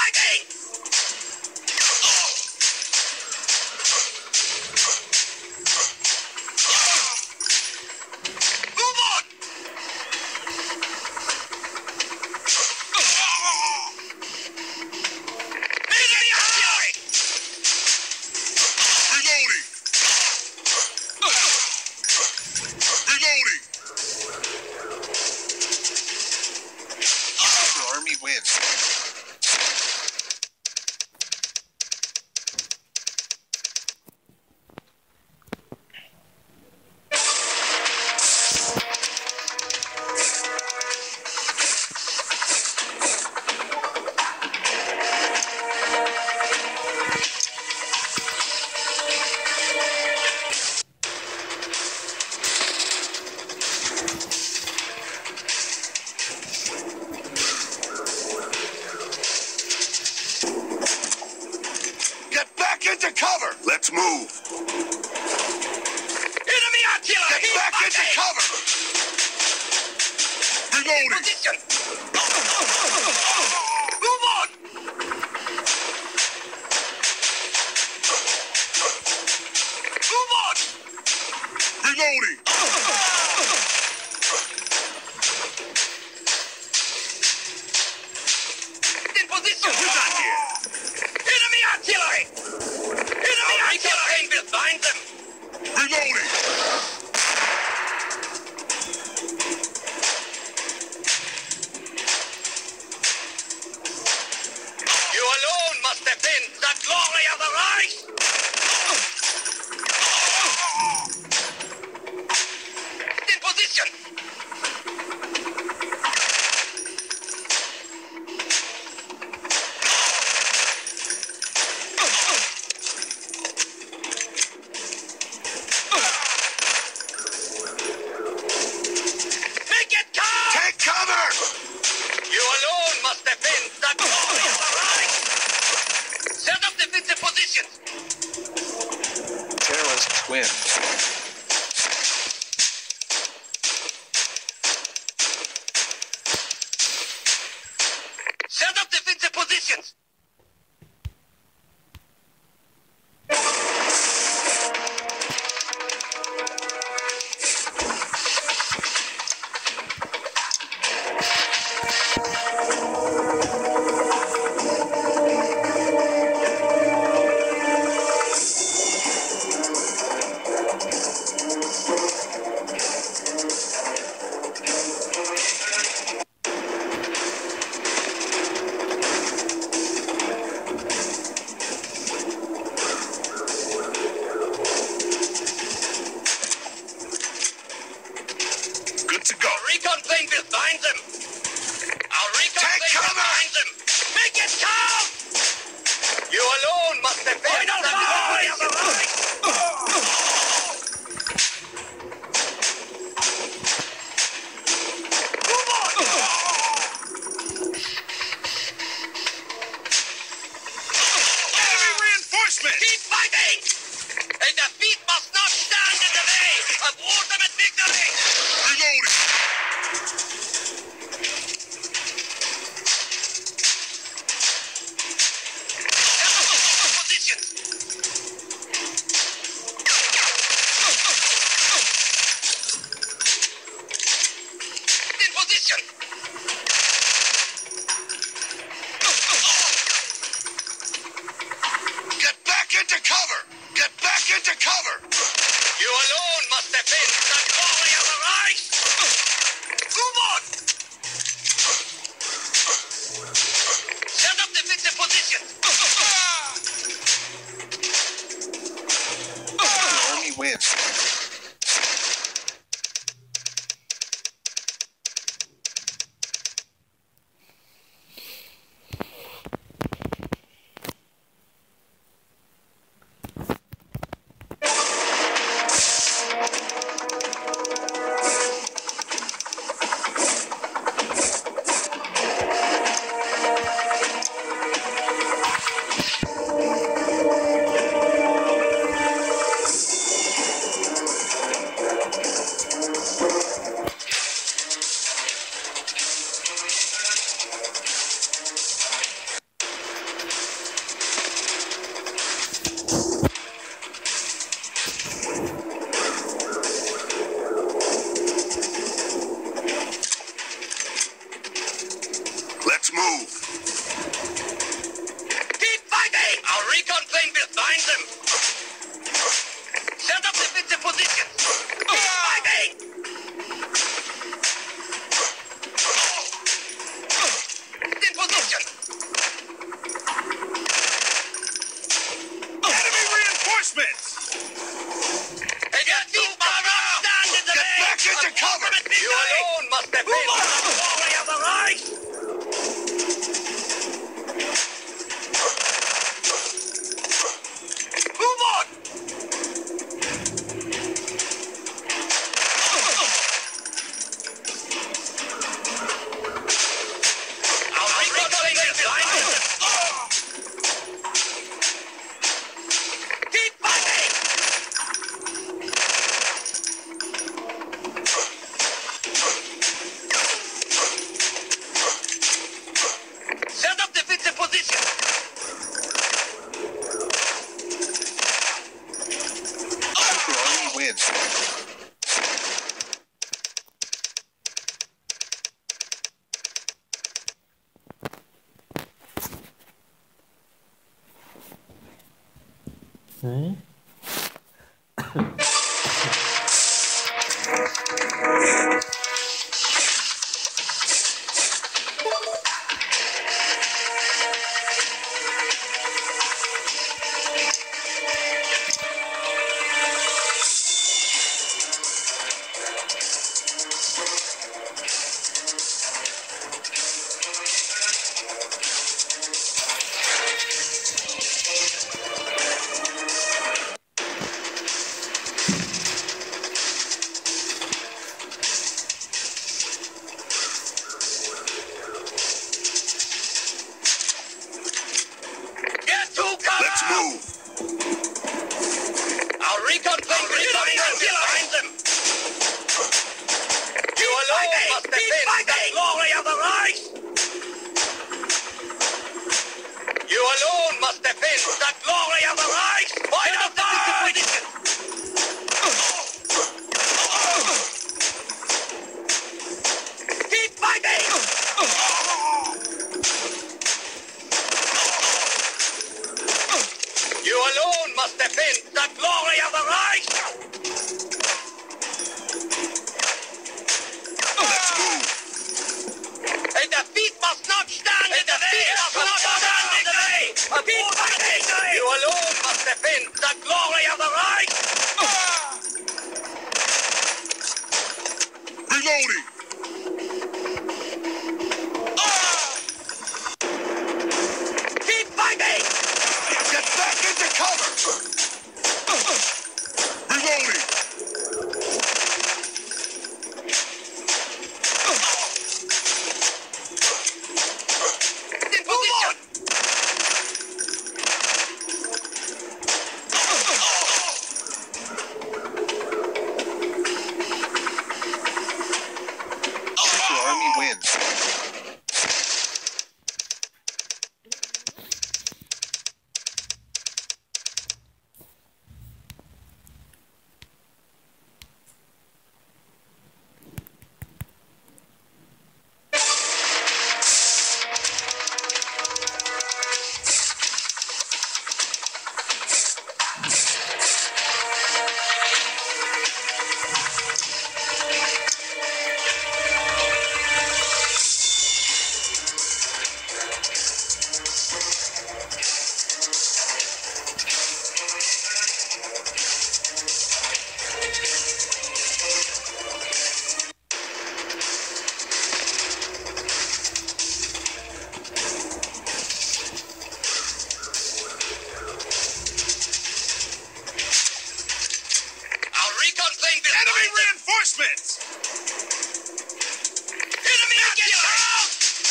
fighting! Move on! Enemy artillery! Reloading! Reloading! The Army wins. Get back into cover! Let's move! Enemy artillery! Get back into cover! Reloading! Position! Move on! Move on! Reloading! In position! Who's on here? Enemy artillery! Enemy artillery! Will find them! Reloading! You alone must defend the glory of the Reich! In position! Make it count! Take cover! You alone must defend the glory of the Reich! Set up defensive positions! Terrorist twins. Set up defensive positions! position. Enemy reinforcements! Get to cover! Stand in the Get way! back into cover! You alone must defend the glory of the Reich! Move on! Our recon is behind us! Keep fighting! Set up defensive position! Army wins. Đấy. Get to cover! Let's move. Our recon plane is behind them! You alone must defend the glory of the Reich! You alone must defend the glory of the Reich! Fight up the position! Keep fighting! You alone must defend the glory of the Reich! Let's move. A defeat must not stand in the way! Keep fighting! You alone must defend the glory of the Reich! Reloading. Keep fighting! Get back into cover. Reloading. In position! Army wins. Enemy reinforcements! Enemy artillery!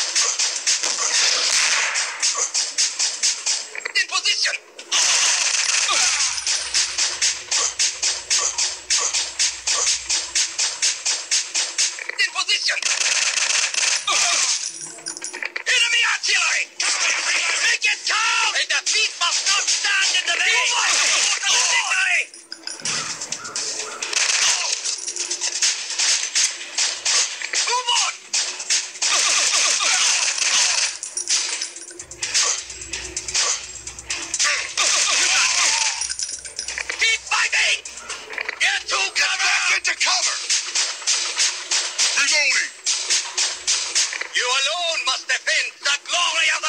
In position! In position! Enemy artillery! Make it count! A defeat must not stand in the way! Move on! Keep fighting! Get to cover! Back into cover! Reloading! You alone must defend the glory of the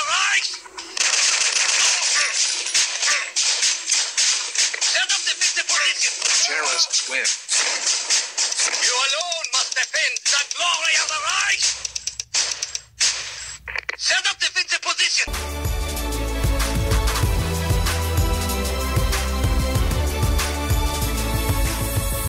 swim.